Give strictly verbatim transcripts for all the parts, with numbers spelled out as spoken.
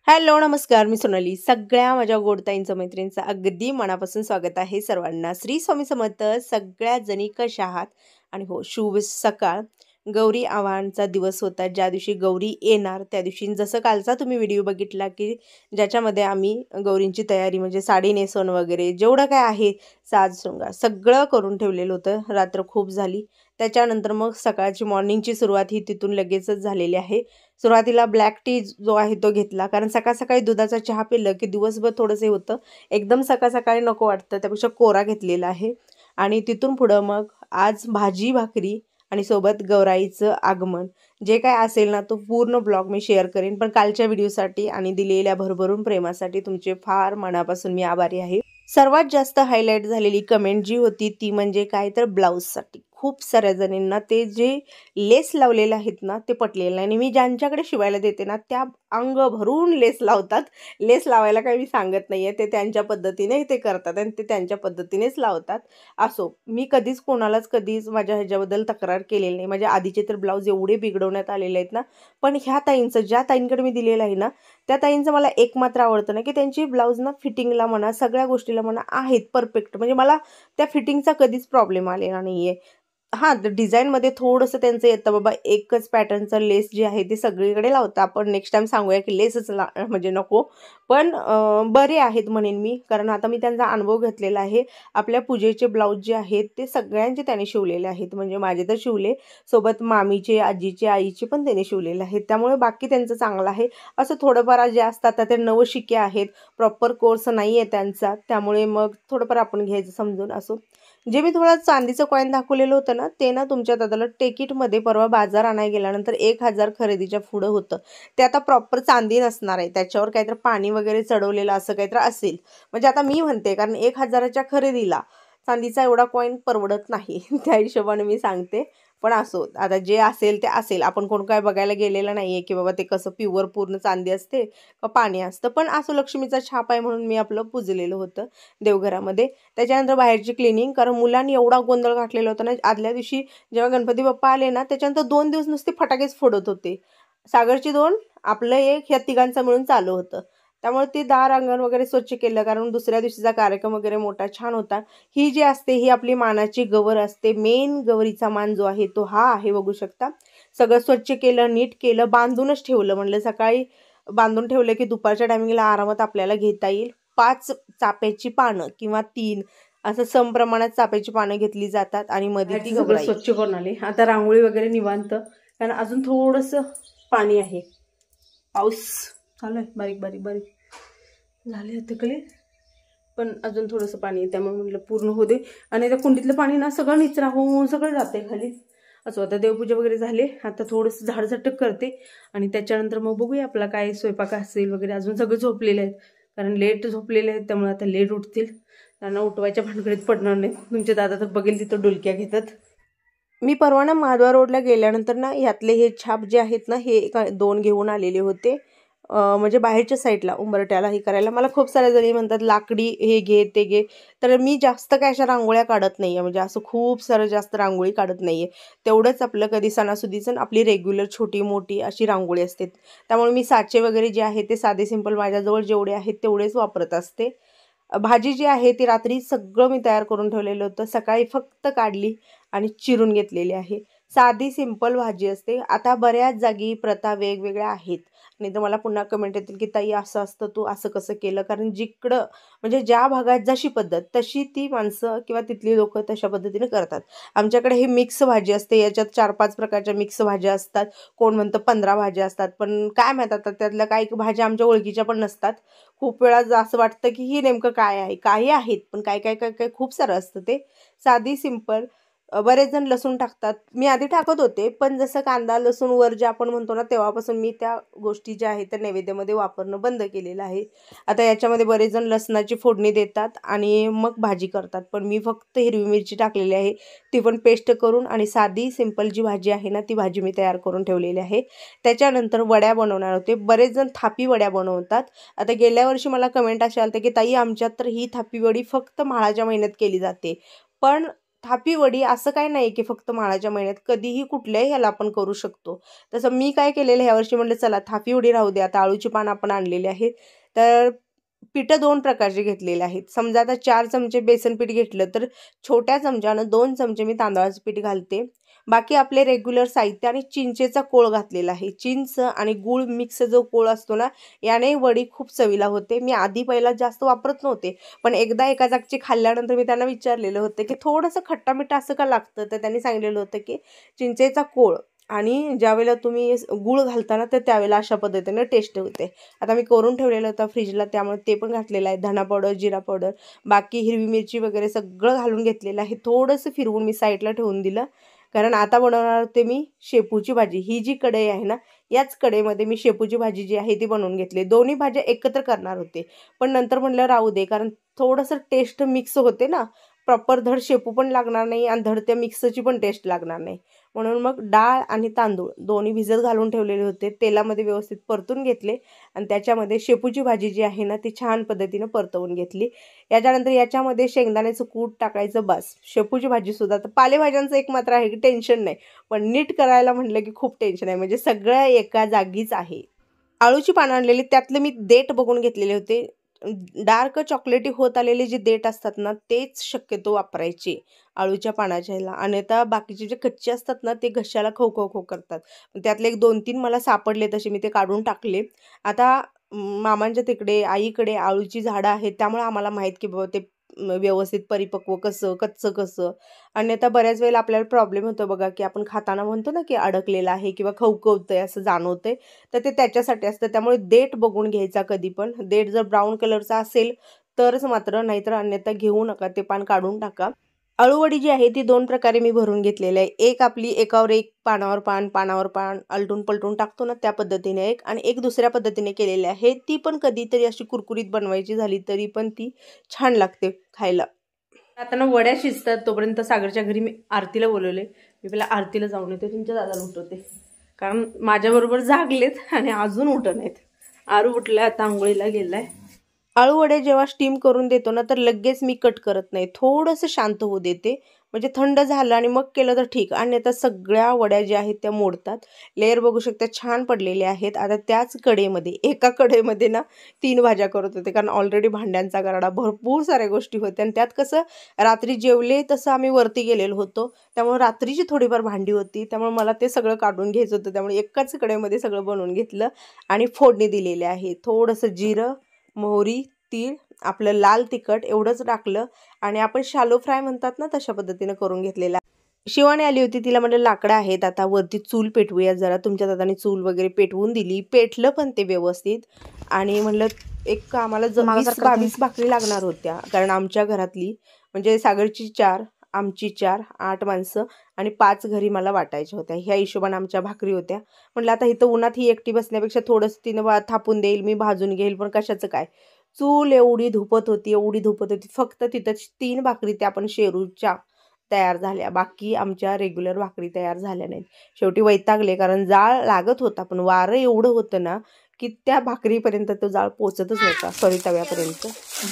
Hello नमस्कार, मी सोनाली. सगळ्या माझ्या गोडताईंचं मैत्रिणींचं अगदी मनापासून स्वागत आहे सर्वांना. श्री स्वामी समर्थ. सगळ्या जणी कशा आहात? आणि हो, शुभ सकाळ. गौरी आव्हानचा दिवस होता, ज्या दिवशी गौरी येणार त्या दिवशी. जसं कालचा तुम्ही व्हिडिओ बघितला की ज्याच्यामध्ये आम्ही गौरींची तयारी म्हणजे साडी नेसवणं वगैरे जेवढं काय आहे साज शृंगार सगळं करून ठेवलेलं होतं. रात्र खूप झाली. त्याच्यानंतर मग सकाळची मॉर्निंगची सुरुवात ही तिथून लगेचच झालेली आहे. सुरुवातीला ब्लॅक टी जो आहे तो घेतला, कारण सकाळ सकाळी दुधाचा चहा पिलं की दिवसभर थोडंसं होतं, एकदम सकाळ सकाळी नको वाटतं, त्यापेक्षा कोरा घेतलेला आहे. आणि तिथून पुढं मग आज भाजी भाकरी आणि सोबत गौराईचं आगमन जे काय असेल ना तो पूर्ण ब्लॉग मी शेअर करेन. पण कालच्या व्हिडिओसाठी आणि दिलेल्या भरभरून प्रेमासाठी तुमचे फार मनापासून मी आभारी आहे. सर्वात जास्त हायलाईट झालेली कमेंट जी होती ती म्हणजे काय तर ब्लाऊजसाठी. खूप साऱ्या जणींना ते जे लेस लावलेले आहेत ना ते पटलेलं नाही. आणि मी ज्यांच्याकडे शिवायला देते ना त्या अंग भरून लेस लावतात. लेस लावायला काही मी सांगत नाही आहे, ते त्यांच्या पद्धतीने ते करतात आणि ते त्यांच्या पद्धतीनेच लावतात. असो, मी कधीच कोणालाच कधीच माझ्या ह्याच्याबद्दल तक्रार केलेली नाही. माझ्या आधीचे तर ब्लाऊज एवढे बिघडवण्यात आलेले आहेत ना, पण ह्या ताईंचं ज्या ताईंकडे मी दिलेलं आहे ना त्या ताईंचं मला एक मात्र आवडतं ना की त्यांची ब्लाऊज ना फिटिंगला म्हणा सगळ्या गोष्टीला म्हणा आहेत परफेक्ट. म्हणजे मला त्या फिटिंगचा कधीच प्रॉब्लेम आलेला नाही आहे. हां, डिझाईनमध्ये थोडंसं त्यांचं येतं बाबा, एकच पॅटर्नचं लेस जे आहे ते सगळीकडे लावतं. आपण नेक्स्ट टाईम सांगूया की लेसच ला म्हणजे नको. पण बरे आहेत म्हणेन मी, कारण आता मी त्यांचा अनुभव घेतलेला आहे. आपल्या पूजेचे ब्लाऊज जे आहेत ते सगळ्यांचे त्याने शिवलेले आहेत. म्हणजे माझे तर शिवले, सोबत मामीचे, आजीचे, आईचे पण त्याने शिवलेले आहेत. त्यामुळे बाकी त्यांचं चांगलं आहे. असं थोडंफार जे असतात आता ते नवशिके आहेत, प्रॉपर कोर्स नाही आहे त्यांचा, त्यामुळे मग थोडंफार आपण घ्यायचं समजून. असो, जे मी थोडं चांदीचं कॉईन दाखवलेलं होतं ना ते ना तुमच्या दादाला टिकीटमध्ये परवा बाजार आणायला गेल्यानंतर एक हजार खरेदीच्या पुढं होतं. ते आता प्रॉपर चांदी नसणार आहे, त्याच्यावर काहीतरी पाणी वगैरे चढवलेलं असं काहीतरी असेल. म्हणजे आता मी म्हणते, कारण एक हजाराच्या खरेदीला चांदीचा एवढा कॉईन परवडत नाही त्या हिशोबाने मी सांगते. पण असो, आता जे असेल ते असेल. आपण कोण काय बघायला गेलेलं नाही आहे की बाबा ते कसं प्युअर पूर्ण चांदी असते का पाणी असतं. पण असो, लक्ष्मीचा छाप आहे म्हणून मी आपलं पुजलेलं होतं देवघरामध्ये. त्याच्यानंतर बाहेरची क्लिनिंग, कारण मुलांनी एवढा गोंधळ घातलेला होता ना. आदल्या दिवशी जेव्हा गणपती बाप्पा आले ना त्याच्यानंतर दोन दिवस नुसते फटाकेच फोडत होते. सागरची दोन, आपलं एक, ह्या तिघांचं मिळून चालू होतं. त्यामुळे ते दार अंगण वगैरे स्वच्छ केलं, कारण दुसऱ्या दिवशीचा कार्यक्रम वगैरे मोठा छान होता. ही जी असते ही आपली मानाची गवर असते. मेन गौरीचा मान जो आहे तो हा आहे, बघू शकता. सगळं स्वच्छ केलं, नीट केलं, बांधूनच ठेवलं. म्हणलं सकाळी बांधून ठेवलं की दुपारच्या टायमिंगला आरामात आपल्याला घेता येईल. पाच चाफ्याची पानं किंवा तीन असं समप्रमाणात चाफ्याची पानं घेतली जातात आणि मध्ये ती सगळं स्वच्छ करून आली. आता रांगोळी वगैरे निवांत, कारण अजून थोडंसं पाणी आहे. पाऊस चालू आहे, बारीक बारीक बारीक झाले आता क्लिअर, पण अजून थोडंसं पाणी आहे. त्यामुळे म्हटलं पूर्ण होऊ दे. आणि त्या कुंडीतलं पाणी ना सगळं निचरा होऊन सगळं जाते खाली. असं आता देवपूजा वगैरे झाले. आता थोडंसं झाडझटक करते आणि त्याच्यानंतर मग बघूया आपला काय स्वयंपाक असेल वगैरे. अजून सगळे झोपलेले आहेत, कारण लेट झोपलेले आहेत, त्यामुळे आता लेट उठतील. त्यांना उठवायच्या भानगडीत पडणार नाही. तुमचे दादा तर बघेल तिथं डुलक्या घेतात. मी परवा ना महाद्वार रोडला गेल्यानंतर ना यातले हे छाप जे आहेत ना हे दोन घेऊन आलेले होते. म्हणजे बाहेरच्या साईडला उंबरट्याला हे करायला. मला खूप साऱ्या जणी म्हणतात लाकडी हे घे ते घे, तर मी जास्त काय अशा रांगोळ्या काढत नाही आहे. म्हणजे असं खूप सारं जास्त रांगोळी काढत नाही आहे. तेवढंच आपलं कधी सणासुदीचं आपली रेग्युलर छोटी मोठी अशी रांगोळी असते. त्यामुळे मी साचे वगैरे जे आहे ते साधे सिंपल माझ्याजवळ जेवढे आहेत तेवढेच वापरत असते. भाजी जी आहे ती रात्री सगळं मी तयार करून ठेवलेलं होतं. सकाळी फक्त काढली आणि चिरून घेतलेली आहे. साधी सिंपल भाजी असते. आता बऱ्याच जागी प्रथा वेगवेगळ्या आहेत, नाही तर मला पुन्हा कमेंट येतील की ताई असं असतं, तू असं कसं केलं. कारण जिकडं म्हणजे ज्या भागात जशी पद्धत तशी ती माणसं किंवा तिथली लोक तशा पद्धतीने करतात. आमच्याकडे ही मिक्स भाजी असते. याच्यात चार पाच प्रकारच्या मिक्स भाज्या असतात. कोण म्हणतं पंधरा भाज्या असतात, पण काय माहीत आता त्यातल्या काही भाज्या आमच्या ओळखीच्या पण नसतात. खूप वेळा असं वाटतं की ही नेमकं काय आहे. काही आहेत पण काय काय काय काय खूप सारं असतं. ते साधी सिंपल. बरेच जण लसूण टाकतात. मी आधी टाकत होते, पण जसं कांदा लसूण वर जे आपण म्हणतो ना तेव्हापासून मी त्या गोष्टी ज्या आहेत त्या नैवेद्यामध्ये वापरणं बंद केलेलं आहे. आता याच्यामध्ये बरेच जण लसणाची फोडणी देतात आणि मग भाजी करतात, पण मी फक्त हिरवी मिरची टाकलेली आहे. ती पण पेस्ट करून आणि साधी सिंपल जी भाजी आहे ना ती भाजी मी तयार करून ठेवलेली आहे. त्याच्यानंतर वड्या बनवणार होते. बरेच जण थापी वड्या बनवतात. आता गेल्या वर्षी मला कमेंट अशी आली की ताई आमच्यात तर ही थापी वडी फक्त म्हाळाच्या महिन्यात केली जाते, पण थापी वडी असं काय नाही की फक्त माळाच्या महिन्यात, कधीही कुठल्याही ह्याला आपण करू शकतो. तसं मी काय केलेलं ह्या वर्षी म्हटलं चला थापी वडी राहू दे, आता आळूची पानं आपण आणलेली आहेत. तर पिठं दोन प्रकारचे घेतलेले आहेत. समजा आता चार चमचे बेसन पीठ घेतलं तर छोट्या चमच्यानं दोन चमचे मी तांदळाचं पीठ घालते. बाकी आपले रेग्युलर साहित्य आणि चिंचेचा कोळ घातलेला आहे. चिंच आणि गूळ मिक्स जो कोळ असतो ना, याने वडी खूप चवीला होते. मी आधी पहिला जास्त वापरत नव्हते, पण एकदा एका जागची खाल्ल्यानंतर मी त्यांना विचारलेलं होतं की थोडंसं खट्टा मिठा असं का लागतं, तर त्यांनी सांगितलेलं होतं की चिंचेचा कोळ आणि ज्यावेळेला तुम्ही गूळ घालताना तर त्यावेळेला अशा पद्धतीने टेस्ट होते. आता मी करून ठेवलेलं होतं फ्रीजला, त्यामुळे ते पण घातलेलं आहे. धना पावडर, जिरा पावडर, बाकी हिरवी मिरची वगैरे सगळं घालून घेतलेलं आहे. थोडंसं फिरवून मी साईडला ठेवून दिलं, कारण आता बनवणार होते मी शेपूची भाजी. ही जी कढई आहे ना, याच कढईमध्ये मी शेपूची भाजी जी आहे ती बनवून घेतली. दोन्ही भाज्या एकत्र करणार होते, पण नंतर म्हटलं राहू दे, कारण थोडंसं टेस्ट मिक्स होते ना, प्रॉपर धड शेपू पण लागणार नाही आणि धड त्या मिक्सची पण टेस्ट लागणार नाही. म्हणून मग डाळ आणि तांदूळ दोन्ही भिजत घालून ठेवलेले होते, तेलामध्ये व्यवस्थित परतून घेतले आणि त्याच्यामध्ये शेपूची भाजी जी आहे ना ती छान पद्धतीनं परतवून घेतली. याच्यानंतर याच्यामध्ये शेंगदाण्याचं कूट टाकायचं, बस. शेपूची भाजीसुद्धा तर पालेभाज्यांचं एक मात्र आहे की टेन्शन नाही, पण नीट करायला म्हटलं की खूप टेन्शन आहे, म्हणजे सगळं एका जागीच आहे. आळूची पानं आणलेली, त्यातले मी देठ बघून घेतलेले होते. डार्क चॉकलेटी होत आलेले जे देठ असतात ना तेच शक्यतो वापरायचे आळूच्या पानाच्या ह्याला. आणि आता बाकीचे जे कच्चे असतात ना ते घशाला खो खो खो करतात. त्यातले एक दोन तीन मला सापडले, तसे मी ते काढून टाकले. आता मामांच्या तिकडे आईकडे आळूची झाडं आहेत, त्यामुळे आम्हाला माहीत की बाबा ते व्यवस्थित परिपक्व कसं, कच्चं कसं. आणि आता बऱ्याच वेळेला आपल्याला प्रॉब्लेम होतो बघा, की आपण खाताना म्हणतो ना की अडकलेलं आहे किंवा खवखवतंय असं जाणवतंय, तर ते त्याच्यासाठी असतं. त्यामुळे देठ बघून घ्यायचा कधी पण. देठ जर ब्राऊन कलरचा असेल तरच मात्र, नाहीतर अन्यथा घेऊ नका, ते पान काढून टाका. अळूवडी जी आहे ती दोन प्रकारे मी भरून घेतलेली आहे. एक आपली एकावर एक, पानावर पान पानावर पान आलटून पलटून टाकतो ना त्या पद्धतीने एक, आणि एक दुसऱ्या पद्धतीने केलेली आहे. ती पण कधीतरी अशी कुरकुरीत बनवायची झाली तरी पण ती छान लागते खायला. आता ना वड्या शिजतात तोपर्यंत सागरच्या घरी मी आरतीला बोलवले. मी पहिला आरतीला जाऊन येते, तुमच्या दादाला उठवते, कारण माझ्याबरोबर जागलेत आणि अजून उठत नाहीत. आरू उठलाय, आता आंघोळीला गेलाय. आळू वडे जेव्हा स्टीम करून देतो ना तर लगेच मी कट करत नाही, थोडंसं शांत होऊ देते, म्हणजे थंड झालं आणि मग केलं तर ठीक. आणि आता सगळ्या वड्या ज्या आहेत त्या मोडतात. लेअर बघू शकता छान पडलेले आहेत. आता त्याच कढईमध्ये, एका कढईमध्ये ना तीन भाज्या करत होते, कारण ऑलरेडी भांड्यांचा गराडा, भरपूर साऱ्या गोष्टी होत्या. आणि त्यात कसं रात्री जेवले तसं आम्ही वरती गेलेलो होतो, त्यामुळे रात्रीची थोडीफार भांडी होती, त्यामुळे मला ते सगळं काढून घ्यायचं होतं. त्यामुळे एकाच कढईमध्ये सगळं बनवून घेतलं आणि फोडणी दिलेली आहे. थोडंसं जिरं, मोहरी, तीळ, आपलं लाल तिखट एवढंच टाकलं आणि आपण शालो फ्राय म्हणतात ना तशा पद्धतीने करून घेतलेला. शिवानी आली होती, तिला म्हटलं लाकडं आहेत, आता वरती चूल पेटवूया जरा. तुमच्या दादाने चूल वगैरे पेटवून दिली, पेटलं पण ते व्यवस्थित. आणि म्हटलं एक आम्हाला वीस बावीस भाकरी लागणार होत्या, कारण आमच्या घरातली म्हणजे सागरची चार, आमची चार, आठ माणसं आणि पाच घरी मला वाटायच्या होत्या. ह्या हिशोबाने आमच्या भाकरी होत्या. म्हटलं आता इथं उन्हात ही एकटी बसण्यापेक्षा थोडंसं तिनं थापून देईल, मी भाजून घेईल, पण कशाचं काय, चूल एवढी धुपत होती, एवढी धुपत होती. फक्त तिथं तीन भाकरी त्या पण शेरूच्या तयार झाल्या, बाकी आमच्या रेग्युलर भाकरी तयार झाल्या नाहीत. शेवटी वैतागले, कारण जाळ लागत होता, पण वारं एवढं होतं ना की त्या भाकरीपर्यंत तो जाळ पोचतच नव्हता, सॉरी तव्यापर्यंत.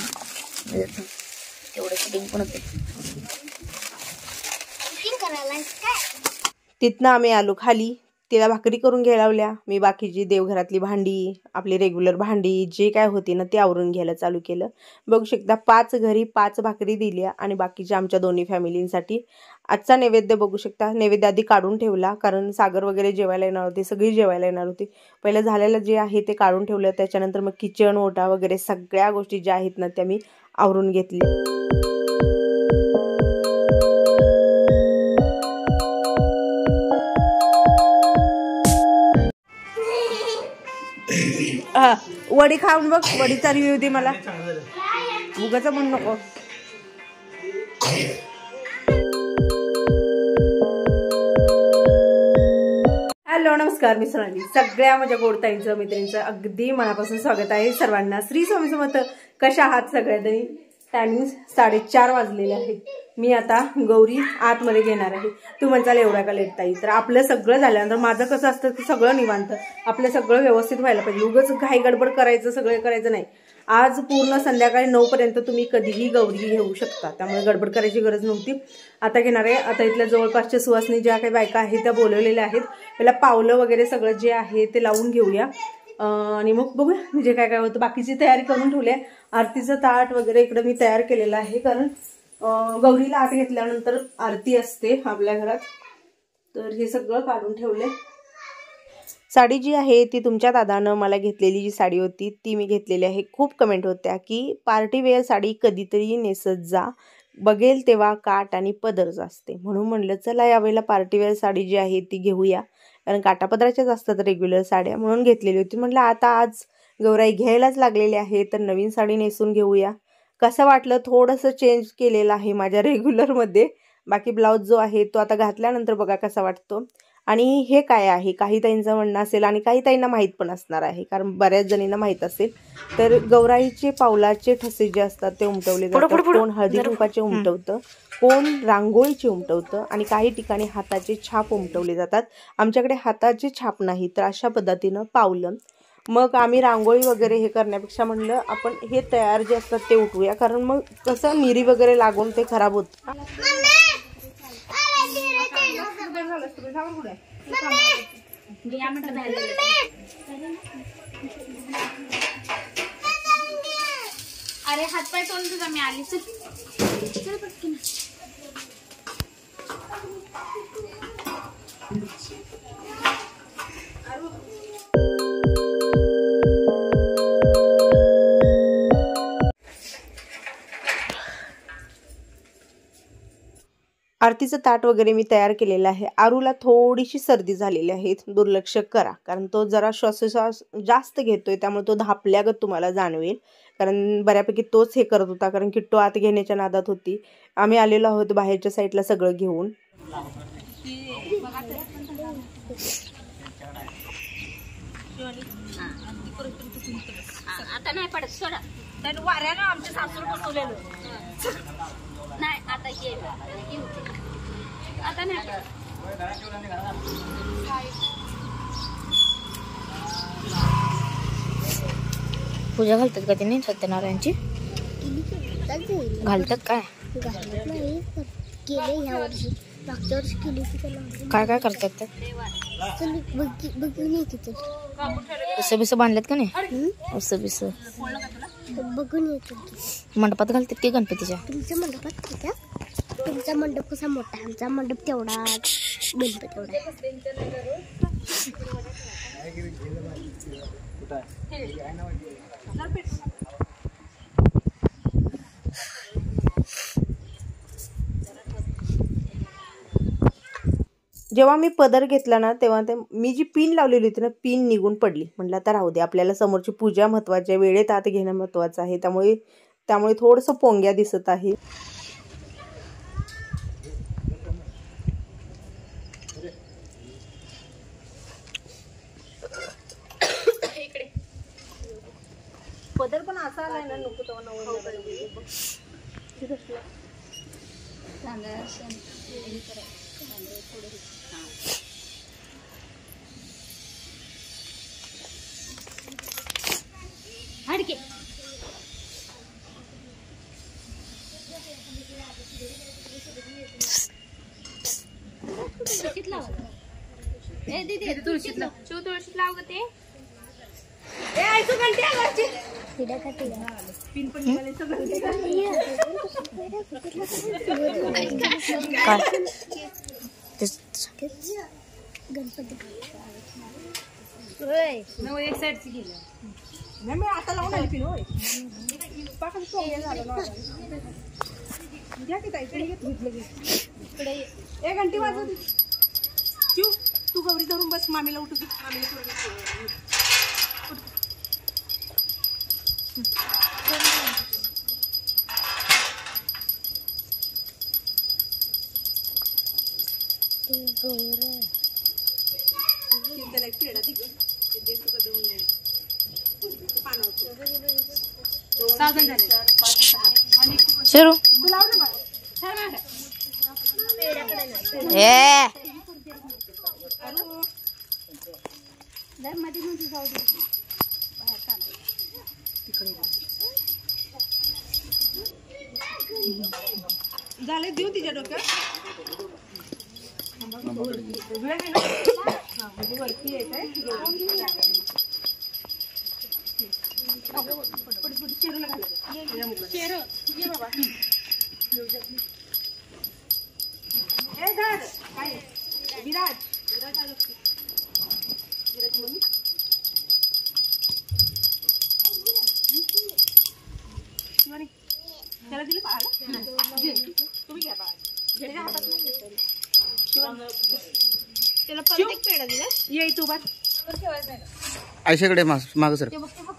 तिथनं आम्ही आलो खाली, तिला भाकरी करून घ्यायला लावल्या. मी बाकीची देवघरातली भांडी, आपली रेग्युलर भांडी जे काय होती ना ते आवरून घ्यायला चालू केलं. बघू शकता पाच घरी पाच भाकरी दिल्या आणि बाकीच्या आमच्या दोन्ही फॅमिलींसाठी. आजचा नैवेद्य बघू शकता, नैवेद्य आधी काढून ठेवला, कारण सागर वगैरे जेवायला येणार होते, सगळी जेवायला येणार होती. पहिलं झालेलं जे आहे ते काढून ठेवलं, त्याच्यानंतर मग किचन ओटा वगैरे सगळ्या गोष्टी ज्या आहेत ना त्या मी आवरून घेतल्या. हा वडी खाऊन बघ, वडीचा रिव्ह्यू दे मला, उगाच म्हणू नको. हॅलो नमस्कार, मी सोनाली. सगळ्या माझ्या गोडताईंचं, मैत्रिणींचं अगदी मनापासून स्वागत आहे सर्वांना. श्री स्वामी समर्थ. कशा आहात सगळ्यांनी? टायमिंग साडेचार वाजलेले आहेत. मी आता गौरी आतमध्ये घेणार आहे. तू म्हणताल एवढा का लेट ताई? तर आपलं सगळं झाल्यानंतर माझं कसं असतं की सगळं निवांत, आपलं सगळं व्यवस्थित व्हायला पाहिजे. उगाच घाई गडबड करायचं, सगळं करायचं नाही. आज पूर्ण संध्याकाळी नऊ पर्यंत तुम्ही कधीही गौरी घेऊ शकता, त्यामुळे गडबड करायची गरज नव्हती. आता घेणार आहे. आता इथल्या जवळपासच्या सुवासनी ज्या काही बायका आहेत त्या बोलवलेल्या आहेत. पहिला पावलं वगैरे सगळं जे आहे ते लावून घेऊया आणि मग बघूया म्हणजे काय काय होतं. बाकीची तयारी करून ठेवली आहे. आरतीचं ताट वगैरे इकडं मी तयार केलेलं आहे, कारण गौरीला आत घेतल्यानंतर आरती असते आपल्या घरात, तर हे सगळं काढून ठेवले. साडी जी आहे ती तुमच्या दादानं मला घेतलेली जी साडी होती ती मी घेतलेली आहे. खूप कमेंट होत्या की पार्टी वेअर साडी कधीतरी नेसत जा, बघेल तेव्हा काट आणि पदरच असते. म्हणून म्हणलं चला यावेळेला पार्टी वेअर साडी जी आहे ती घेऊया, कारण काटापदराच्याच असतात रेग्युलर साड्या, म्हणून घेतलेली होती. म्हटलं आता आज गौराई घ्यायलाच लागलेली आहे तर नवीन साडी नेसून घेऊया. कसं वाटलं, थोडंसं चेंज केलेलं आहे माझ्या रेग्युलरमध्ये. बाकी ब्लाऊज जो आहे तो आता घातल्यानंतर बघा कसा वाटतो. आणि हे काय आहे, काही ताईंचं म्हणणं असेल आणि काही ताईंना माहीत पण असणार आहे, कारण बऱ्याच जणींना माहीत असेल. तर गौराईचे पावलाचे ठसे जे असतात ते उमटवले जातात. कोण हळदी कुंकाचे उमटवतं, कोण रांगोळीचे उमटवतं आणि काही ठिकाणी हाताचे छाप उमटवले जातात. आमच्याकडे हाताचे छाप नाही, तर अशा पद्धतीनं पावलं. मग आम्ही रांगोळी वगैरे हे करण्यापेक्षा म्हणलं आपण हे तयार जे असतात ते उठवूया, कारण मग कसं मिरी वगैरे लागून ते खराब होतं. अरे हातपाय तोंड तुझा मी आली. चल पटकन. आरतीचं ताट वगैरे मी तयार केलेलं आहे. आरूला थोडीशी सर्दी झालेली आहे, दुर्लक्ष करा, कारण तो जरा श्वासोश्वास जास्त घेतोय, त्यामुळे तो धापल्यागत तुम्हाला जाणवेल. कारण बऱ्यापैकी तोच हे करत होता, कारण किट्टू आत घेण्याच्या नादात होती. आम्ही आलेलो आहोत बाहेरच्या साईडला सगळं घेऊन. आता नाही पडत सोडा, तर वाऱ्यानं आमच्या सासूला बसवलेलं नाही. आता ये आता नाही. पूजा घालतात का तिने सत्यनारायणची? घालतात काय? केले ह्या वर्षी, मागच्या वर्षी केली की त्याला काय काय करतात त्यात? बघून येते ते उसं बिसं बांधलेत का नाही? उसं बिसं बघून येते. मंडपात घालतात की गणपतीच्या? तुमच्या मंडपात का? तुमचा मंडप कसा मोठा, आमचा मंडप तेवढा, गणपती तेवढा. जेव्हा मी पदर घेतला ना तेव्हा ते मी जी पिन लावलेली होती ना, पिन निघून पडली. म्हटलं आता राहू दे, आपल्याला समोरची पूजा महत्त्वाची आहे, वेळेत आत घेणं महत्त्वाचं आहे. त्यामुळे त्यामुळे थोडंसं पोंग्या दिसत आहे. पदर पण असा आलाय ना, नको तेव्हा हडके तुळशीत लाव. ए दीदी तुळशीत लाव, शिव तुळशीत लाव ग. ते ए ऐकू घंटी आवाजची हिडा का ते पिन पण निघाले सगळं. काय गणपती होय नऊ एक साईडची गेली नाही, मी आता लावून आली पिन. होय पाकच पोंग्या झालं ना. घ्या की ताई, इकडे घेतलं की इकडे ए घंटी वाजव. शिव तू गौरी धरून बस, मामीला उठू दे. मामीला पेढा दिग साधन झाले. सुरू ए झाले देऊ तिच्या डोक्यात वरती येत आहे विराज विराज आलो विराज मम्मी त्याला दिलं पाहायला तुम्ही घ्या पाहा हातात नाही त्याला परत एक पेढा दिला ये तू बात आयशाकडे माग सर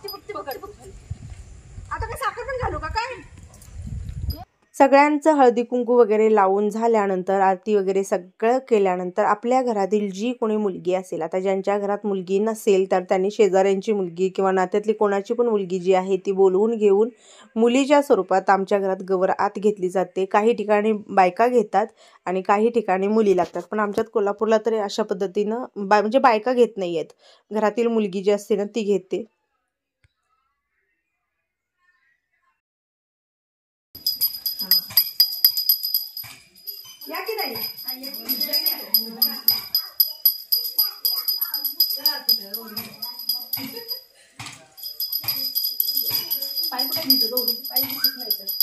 आता काय साखर पण घालू का काय सगळ्यांचं हळदी कुंकू वगैरे लावून झाल्यानंतर आरती वगैरे सगळं केल्यानंतर आपल्या घरातील जी कोणी मुलगी असेल आता ज्यांच्या घरात मुलगी नसेल तर त्यांनी शेजाऱ्यांची मुलगी किंवा नात्यातली कोणाची पण मुलगी जी आहे ती बोलवून घेऊन मुलीच्या स्वरूपात आमच्या घरात गवर आत घेतली जाते. काही ठिकाणी बायका घेतात आणि काही ठिकाणी मुली लागतात पण आमच्यात कोल्हापूरला तरी अशा पद्धतीनं बा म्हणजे बायका घेत नाही आहेत घरातील मुलगी जी असते ना ती घेते. या की नाही पाय कुठे निघतो गौरी पाय दिसत नाही तर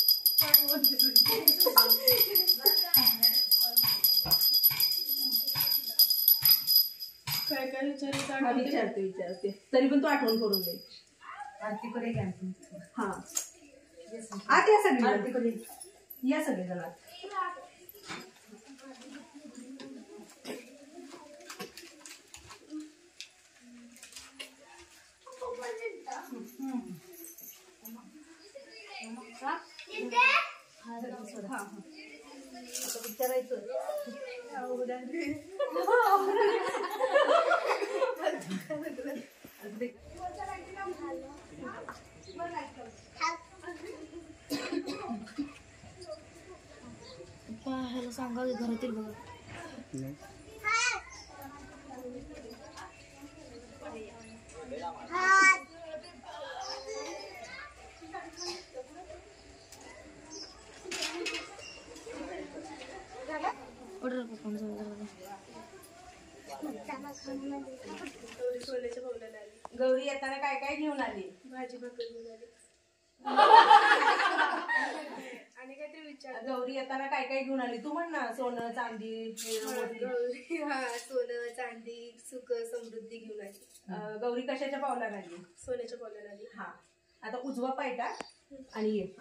काय काय विचारते विचारते विचारते तरी पण तू आठवण करून दे. आरती करे घ्या हा आत या सगळी आरती करे या सगळे जण विचारायचं ह्याला सांगा घरातील बघा ऑर्डर करून गौरी येताना काय काय घेऊन आली भाजी भाकर घेऊन आली आणि काहीतरी विचार गौरी येताना काय काय घेऊन आली तू म्हण ना सोनं चांदी गौरी हा सोनं चांदी सुख समृद्धी घेऊन आली. गौरी कशाच्या पावलाला आली सोन्याच्या पावलाला आली. हा आता उजवा पाय टाक आणि ये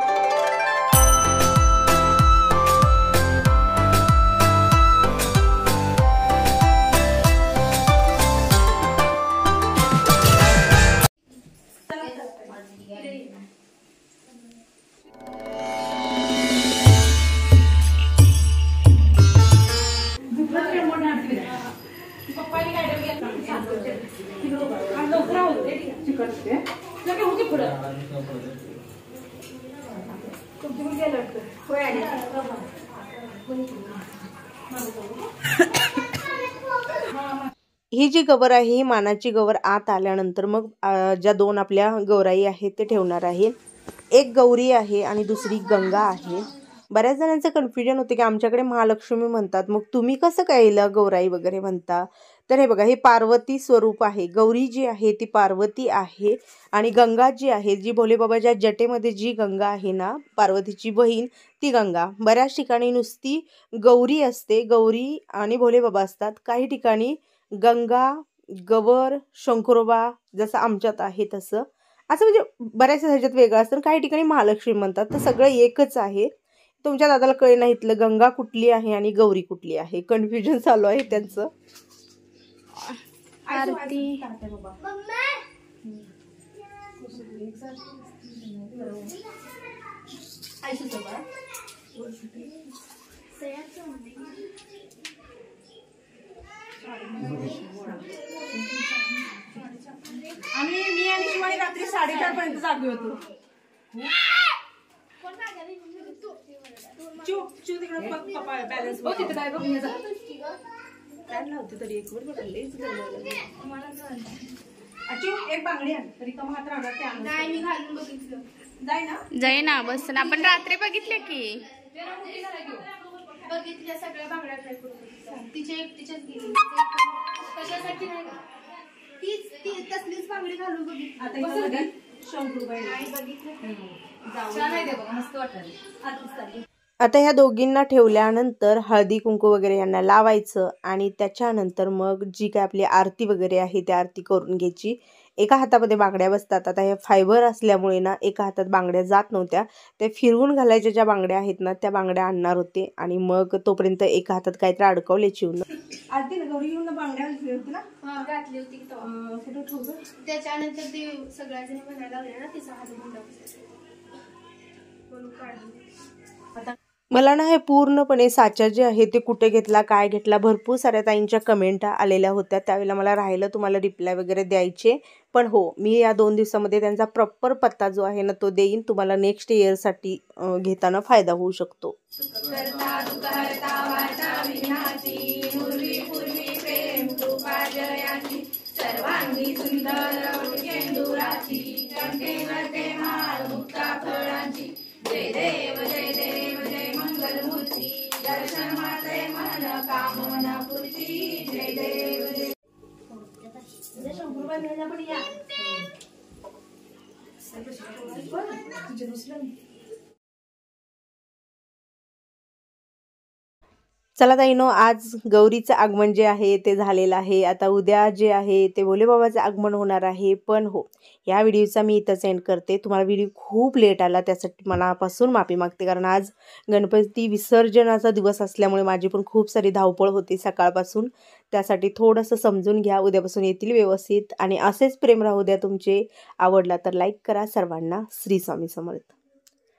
ही जी गवर आहे ही मानाची गवर आत आल्यानंतर मग ज्या दोन आपल्या गौराई आहेत ते ठेवणार आहे. एक गौरी आहे आणि दुसरी गंगा आहे. बऱ्याच जणांचं कन्फ्युजन होते की आमच्याकडे महालक्ष्मी म्हणतात मग तुम्ही कसं काय गौराई वगैरे म्हणता. तर हे बघा हे पार्वती स्वरूप आहे. गौरी जी आहे ती पार्वती आहे आणि गंगा जी आहे जी भोलेबाबाच्या जटेमध्ये जी गंगा आहे ना पार्वतीची बहीण ती गंगा. बऱ्याच ठिकाणी नुसती गौरी असते गौरी आणि भोलेबाबा असतात. काही ठिकाणी गंगा गवर शंकरोबा जसं आमच्यात आहे तसं असं म्हणजे बऱ्याच ह्याच्यात वेगळं असतं. काही ठिकाणी महालक्ष्मी म्हणतात तर सगळं एकच आहे. तुमच्या दादाला कळे नाही इथलं गंगा कुठली आहे आणि गौरी कुठली आहे कन्फ्युजन चालू आहे त्यांचं. आरती आणि मी आणि शिवानी रात्री साडेचार पर्यंत जागे होतो. चू चू तिकडे पप्पा बॅलन्स काय लावते तरी एक वर बघा लईच अचू एक बांगडी आण रिकामा हात राहणार ते आण नाही मी घालून बघितलं जाय ना जाई ना बस ना आपण रात्री बघितले की बघितल्या सगळ्या बांगड्या ट्राय करून तिच्या एकटीच्याच गेली कशासाठी नाही तीच ती तसलीच बांगडी घालून बघितली आता इकडे शंकरूबाई नाही बघितलं छान आहे ते बघा मस्त वाटतं आता ह्या दोघींना ठेवल्यानंतर हळदी कुंकू वगैरे यांना लावायचं आणि त्याच्यानंतर मग जी काय आपली आरती वगैरे आहे ती आरती करून घ्यायची. एका हातामध्ये बांगड्या बसतात. आता हे फायबर असल्यामुळे ना एका हातात बांगड्या जात नव्हत्या. ते फिरवून घालायच्या ज्या बांगड्या आहेत ना त्या बांगड्या आणणार होते आणि मग तोपर्यंत एका हातात काहीतरी अडकवले चिवून आरती ना गौरी घेऊन बांगड्या घातली होती ना घातली होती त्याच्यानंतर ते सगळ्या जणी म्हणायला लागले ना तिचा हात गुंडा म्हणून काढली. मला ना हे पूर्णपणे साचा जे आहे ते कुठे घेतला काय घेतला भरपूर साऱ्या ताईंच्या कमेंट आलेल्या होत्या. त्यावेळेला मला राहिलं तुम्हाला रिप्लाय वगैरे द्यायचे. पण हो मी या दोन दिवसामध्ये त्यांचा प्रॉपर पत्ता जो आहे ना तो देईन. तुम्हाला नेक्स्ट इयरसाठी घेताना फायदा होऊ शकतो. सर्वांगी सुंदर जय देव जय देव जय मंगलमूर्ती दर्शन मात्रे मन कामना पूर्ती जय देव जय शंकरूबाई पण या चला ताईनो आज गौरीचं आगमन जे आहे ते झालेलं आहे. आता उद्या जे आहे ते भोलेबाबाचं आगमन होणार आहे. पण हो या व्हिडिओचा मी इथं सेंड करते. तुम्हाला व्हिडिओ खूप लेट आला त्यासाठी मनापासून माफी मागते. कारण आज गणपती विसर्जनाचा दिवस असल्यामुळे माझी पण खूप सारी धावपळ होती सकाळपासून. त्यासाठी थोडंसं समजून घ्या. उद्यापासून येतील व्यवस्थित आणि असेच प्रेम राहू द्या तुमचे. आवडला तर लाईक करा. सर्वांना श्री स्वामी समर्थ.